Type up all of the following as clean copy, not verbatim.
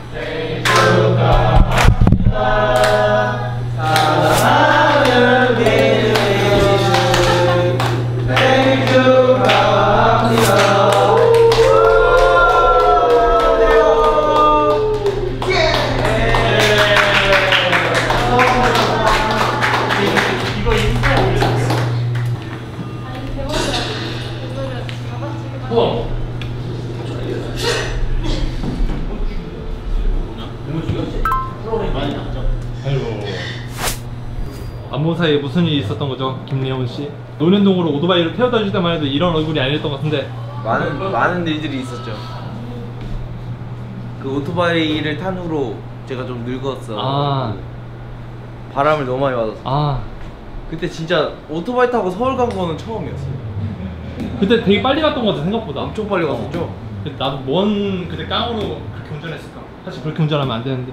생일 축하합니다. 사랑하는 민우 생일 축하합니다. 이거 인스타에 올려줬어. 아니 대박이야. 오늘은 다 같이 우와. 아이고. 안본 사이에 무슨 일이 있었던 거죠, 김예원 씨? 논현동으로 오토바이를 태워다 줄 때만 해도 이런 얼굴이 아니었던 것 같은데. 많은 일들이 있었죠. 그 오토바이를 탄 후로 제가 좀 늙었어. 아, 바람을 너무 많이 맞았어. 아, 그때 진짜 오토바이 타고 서울 간 거는 처음이었어요. 그때 되게 빨리 갔던 것 같아 생각보다. 엄청 빨리 갔었죠. 근데 나도 뭔 그때 깡으로 그렇게 운전했을까? 사실 그렇게 운전하면 안 되는데.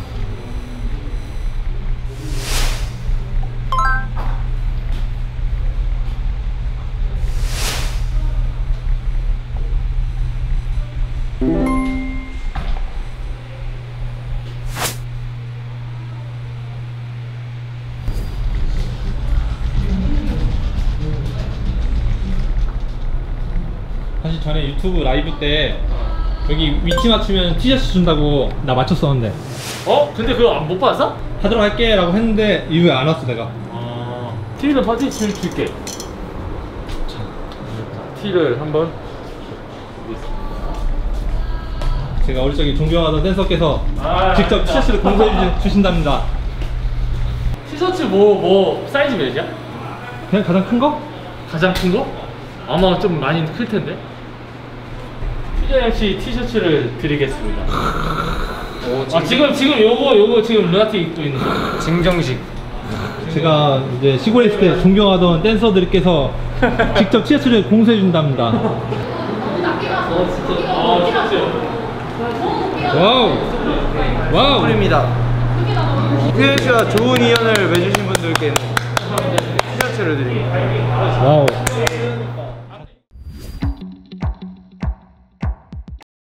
사실 전에 유튜브 라이브 때 여기 위치 맞추면 티셔츠 준다고 나 맞췄었는데 어? 근데 그거 못 받았어? 하도록 할게 라고 했는데 이후에 안 왔어 내가. 티는 파티 줄게. 자, 티를 한번. 제가 어릴 적에 존경하던 댄서께서 아, 직접 진짜. 티셔츠를 공부해 주신답니다. 티셔츠 뭐 사이즈 몇이야? 그냥 가장 큰 거? 가장 큰 거? 아마 좀 많이 클 텐데. 퓨전MC 티셔츠를 드리겠습니다. 지금 요거 지금 루나틱 입고 있는 거. 증정식. 제가 이제 시골에 있을 때 존경하던 댄서들께서 직접 티셔츠를 공수해 준답니다. 티셔츠. 와우, 와우. 뿌립니다. 퓨전 씨와 좋은 인연을 맺으신 분들께는 티셔츠를 드립니다. 와우.